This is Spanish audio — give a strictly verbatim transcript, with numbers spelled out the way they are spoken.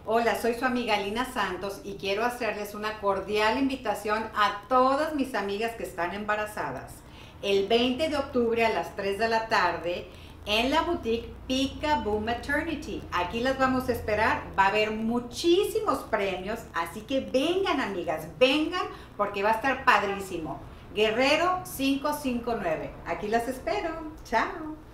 Hola, soy su amiga Lina Santos y quiero hacerles una cordial invitación a todas mis amigas que están embarazadas. El veinte de octubre a las tres de la tarde en la boutique Peekaboo Maternity. Aquí las vamos a esperar, va a haber muchísimos premios, así que vengan amigas, vengan porque va a estar padrísimo. Guerrero quinientos cincuenta y nueve, aquí las espero, chao.